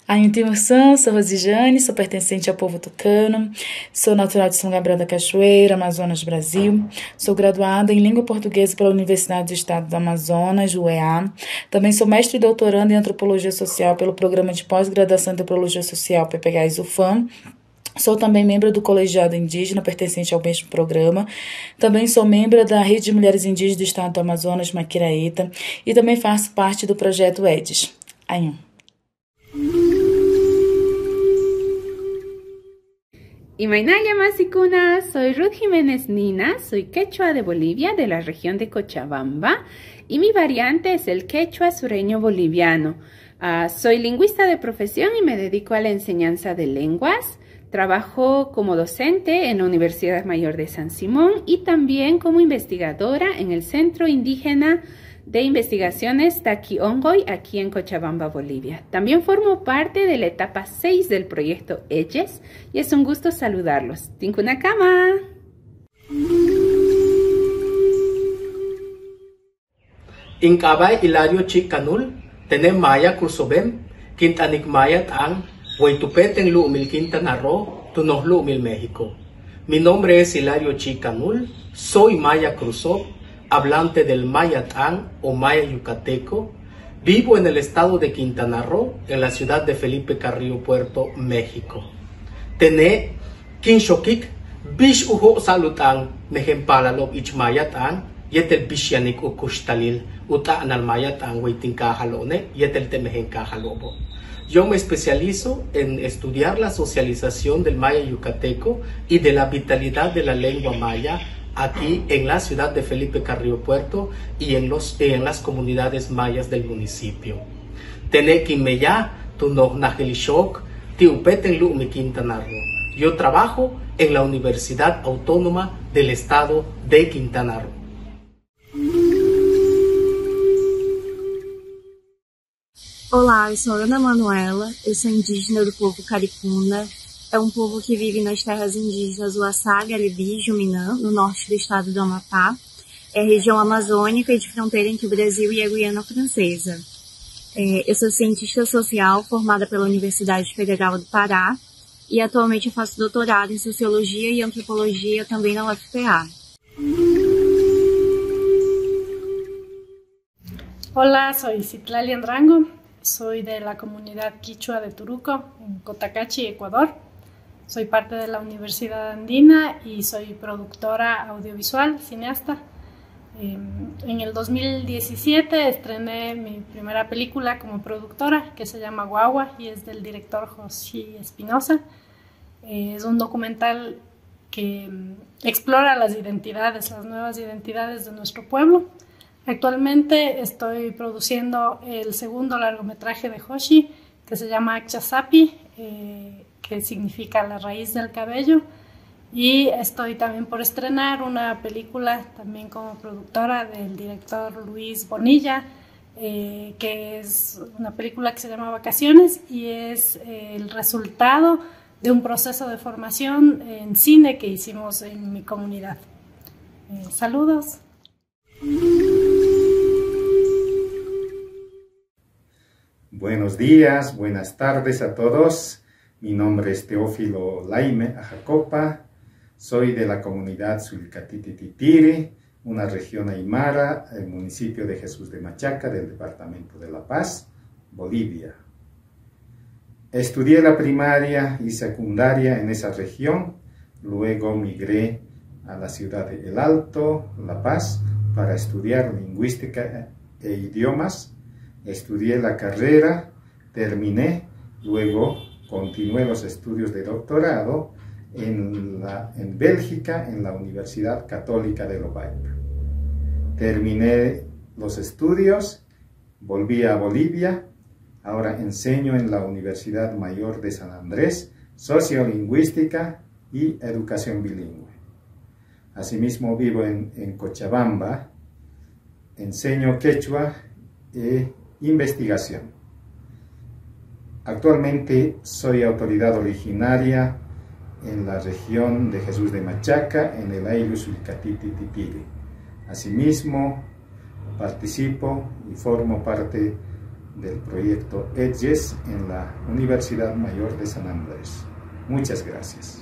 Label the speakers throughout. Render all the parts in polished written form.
Speaker 1: Moção, sou Rosijane, sou pertencente ao povo tucano, sou natural de São Gabriel da Cachoeira, Amazonas, Brasil. Sou graduada em Língua Portuguesa pela Universidade do Estado do Amazonas, UEA. Também sou mestre e doutoranda em Antropologia Social pelo Programa de Pós-Graduação em Antropologia Social PPGás-UFAM. Sou também membro do Colegiado Indígena, pertencente ao mesmo programa. Também sou membro da Rede de Mulheres Indígenas do Estado do Amazonas, Maquiraíta, e também faço parte do projeto EDES. Ayun.
Speaker 2: Imaynaya Masikuna, soy Ruth Jiménez Nina, soy quechua de Bolivia, de la región de Cochabamba, y mi variante es el quechua sureño boliviano. Soy lingüista de profesión y me dedico a la enseñanza de lenguas. Trabajo como docente en la Universidad Mayor de San Simón y también como investigadora en el Centro Indígena de Investigaciones Taquiongoy, aquí en Cochabamba, Bolivia. También formo parte de la etapa 6 del proyecto EDES y es un gusto saludarlos. ¡Tinkunakama!
Speaker 3: Inkabay Hilario Chicanul, Tenem Maya Cruzobem, Quintanik Maya Tang, Huaytupeten Lumil Quintana Roo, Tunoh Lumil México. Mi nombre es Hilario Chicanul, soy Maya Cruzó, hablante del Mayatán o Maya Yucateco. Vivo en el estado de Quintana Roo, en la ciudad de Felipe Carrillo Puerto, México. Tené Kinshokik, Bish Uho Salután, Mejempalalob Ich Mayatán, Yetel Bishanik Ukushtalil, Uta Anal Mayatán, Huaytinkajalone, Yetel Temejenkajalobo. Yo me especializo en estudiar la socialización del maya yucateco y de la vitalidad de la lengua maya aquí en la ciudad de Felipe Carrillo Puerto y en las comunidades mayas del municipio. Tenequimeya, Tunohnajilishok, Tiupeten Lumi Quintana Roo. Yo trabajo en la Universidad Autónoma del Estado de Quintana Roo.
Speaker 4: Olá, eu sou Ana Manuela, eu sou indígena do povo Caricuna. É um povo que vive nas terras indígenas Uaçá, Garibi e Juminã, no norte do estado do Amapá. É a região amazônica e de fronteira entre o Brasil e a Guiana Francesa. Eu sou cientista social formada pela Universidade Federal do Pará e atualmente eu faço doutorado em Sociologia e Antropologia também na UFPA.
Speaker 5: Hola, soy Citlali Andrango. Soy de la comunidad quichua de Turuco, en Cotacachi, Ecuador. Soy parte de la Universidad Andina y soy productora audiovisual, cineasta. En el 2017 estrené mi primera película como productora, que se llama Guagua, y es del director José Espinosa. Es un documental que explora las identidades, las nuevas identidades de nuestro pueblo. Actualmente estoy produciendo el segundo largometraje de Hoshi, que se llama Akchasapi, que significa la raíz del cabello, y estoy también por estrenar una película también como productora del director Luis Bonilla, que es una película que se llama Vacaciones y es el resultado de un proceso de formación en cine que hicimos en mi comunidad. Saludos.
Speaker 6: Buenos días, buenas tardes a todos. Mi nombre es Teófilo Laime Ajacopa. Soy de la comunidad Sulcatititiri, una región aymara, el municipio de Jesús de Machaca, del departamento de La Paz, Bolivia. Estudié la primaria y secundaria en esa región. Luego migré a la ciudad de El Alto, La Paz, para estudiar lingüística e idiomas. Estudié la carrera, terminé, luego continué los estudios de doctorado en Bélgica, en la Universidad Católica de Lovaina. Terminé los estudios, volví a Bolivia, ahora enseño en la Universidad Mayor de San Andrés, Sociolingüística y Educación Bilingüe. Asimismo vivo en Cochabamba, enseño quechua e investigación. Actualmente soy autoridad originaria en la región de Jesús de Machaca, en el Ayllu Sulcatititiri. Asimismo, participo y formo parte del proyecto EDGES en la Universidad Mayor de San Andrés. Muchas gracias.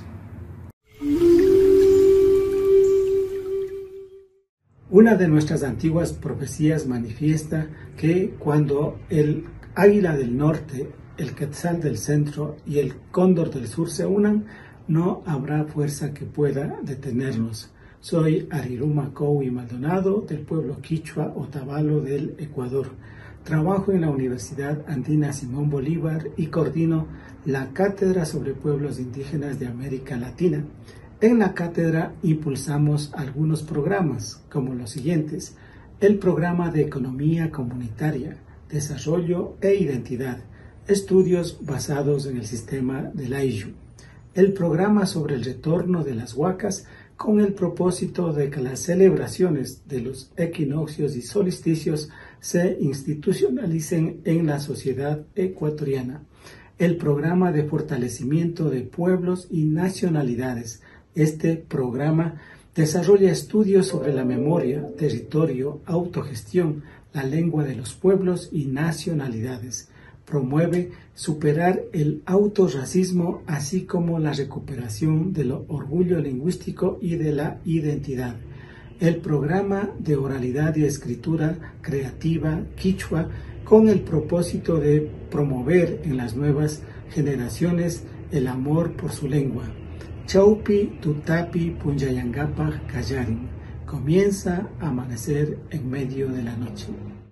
Speaker 7: Una de nuestras antiguas profecías manifiesta que cuando el águila del norte, el quetzal del centro y el cóndor del sur se unan, no habrá fuerza que pueda detenerlos. Soy Ariruma Cowi Maldonado, del pueblo quichua Otavalo del Ecuador. Trabajo en la Universidad Andina Simón Bolívar y coordino la Cátedra sobre Pueblos Indígenas de América Latina. En la cátedra impulsamos algunos programas, como los siguientes: el programa de Economía Comunitaria, Desarrollo e Identidad, estudios basados en el sistema del Ayllu; el programa sobre el retorno de las huacas, con el propósito de que las celebraciones de los equinoccios y solsticios se institucionalicen en la sociedad ecuatoriana; el programa de fortalecimiento de pueblos y nacionalidades. Este programa desarrolla estudios sobre la memoria, territorio, autogestión, la lengua de los pueblos y nacionalidades. Promueve superar el autorracismo, así como la recuperación del orgullo lingüístico y de la identidad. El programa de oralidad y escritura creativa quichua, con el propósito de promover en las nuevas generaciones el amor por su lengua. Chaupi Tutapi Punyayangapa Kayarin. Comienza a amanecer en medio de la noche.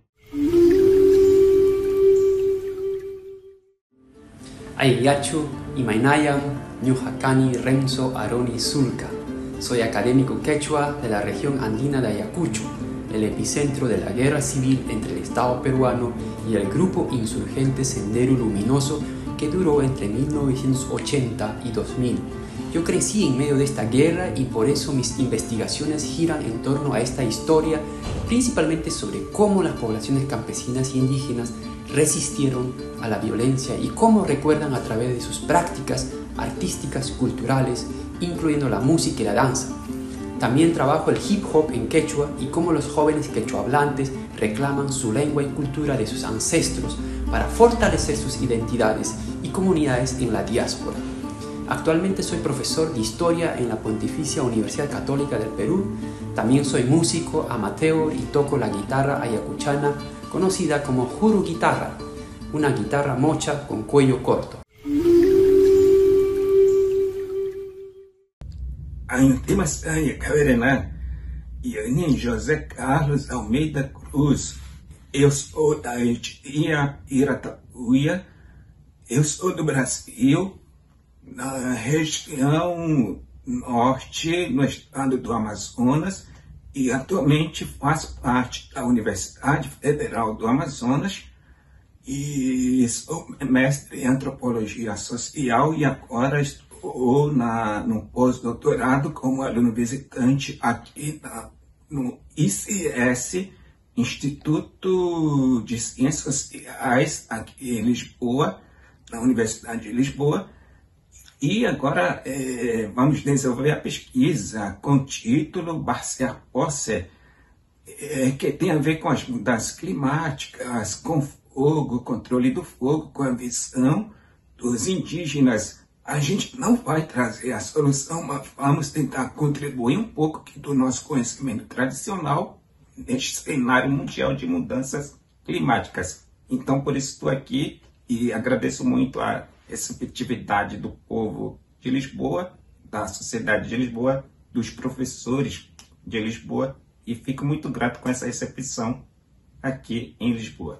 Speaker 8: Ayachu, Imaynayam, Ñuhacani, Renzo, Aroni, Zulca. Soy académico quechua de la región andina de Ayacucho, el epicentro de la guerra civil entre el Estado peruano y el grupo insurgente Sendero Luminoso que duró entre 1980 y 2000. Yo crecí en medio de esta guerra y por eso mis investigaciones giran en torno a esta historia, principalmente sobre cómo las poblaciones campesinas y indígenas resistieron a la violencia y cómo recuerdan a través de sus prácticas artísticas, culturales, incluyendo la música y la danza. También trabajo el hip hop en quechua y cómo los jóvenes quechuahablantes reclaman su lengua y cultura de sus ancestros para fortalecer sus identidades y comunidades en la diáspora. Actualmente soy profesor de Historia en la Pontificia Universidad Católica del Perú. También soy músico amateur y toco la guitarra ayacuchana, conocida como juru guitarra, una guitarra mocha con cuello corto.
Speaker 9: José Carlos Almeida Cruz. Eu sou da etnia Iratapuia. Eu sou do Brasil, na região norte, no estado do Amazonas, e atualmente faço parte da Universidade Federal do Amazonas e sou mestre em Antropologia Social e agora estou no pós-doutorado como aluno visitante aqui no ICS, Instituto de Ciências Sociais, aqui em Lisboa, na Universidade de Lisboa. E agora vamos desenvolver a pesquisa com o título Barcia Posse, que tem a ver com as mudanças climáticas, com fogo, controle do fogo, com a visão dos indígenas. A gente não vai trazer a solução, mas vamos tentar contribuir um pouco do nosso conhecimento tradicional neste cenário mundial de mudanças climáticas. Então, por isso estou aqui e agradeço muito a receptividade do povo de Lisboa, da sociedade de Lisboa, dos professores de Lisboa, e fico muito grato com essa recepção aqui em Lisboa.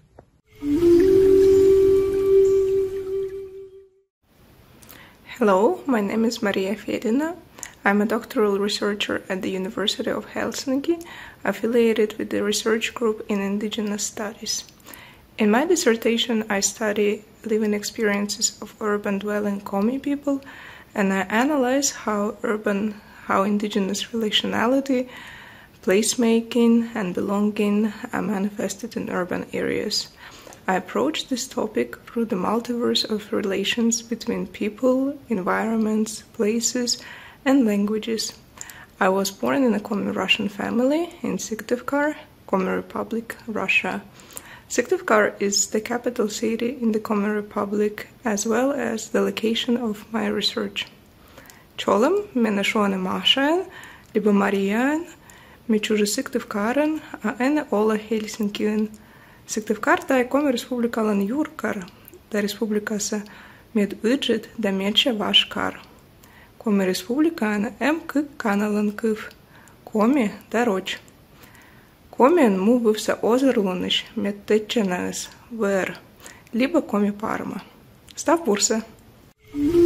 Speaker 10: Hello, my name is Maria Fedina. I'm a doctoral researcher at the University of Helsinki, affiliated with the research group in Indigenous Studies. In my dissertation, I study living experiences of urban dwelling Komi people, and I analyze how indigenous relationality, placemaking, and belonging are manifested in urban areas. I approach this topic through the multiverse of relations between people, environments, places, and languages. I was born in a Komi Russian family in Syktyvkar, Komi Republic, Russia. Syktyvkar is the capital city in the Komi Republic, as well as the location of my research. Cholem, Menashone Mashaen, Liba Marian, Michuje Syktyvkaren, a ene Ola Helsinkien. Syktyvkar tai Komi Respublikalan Jurkar, da Respublikasa med Udžet da Mečia Vaškar. Komi Respublikana M.K. Kanalan Kyv, Komi da Roč. Komi mu bывся озерлуниш med Tečenas VR, либо Коми Парма. Став бурса.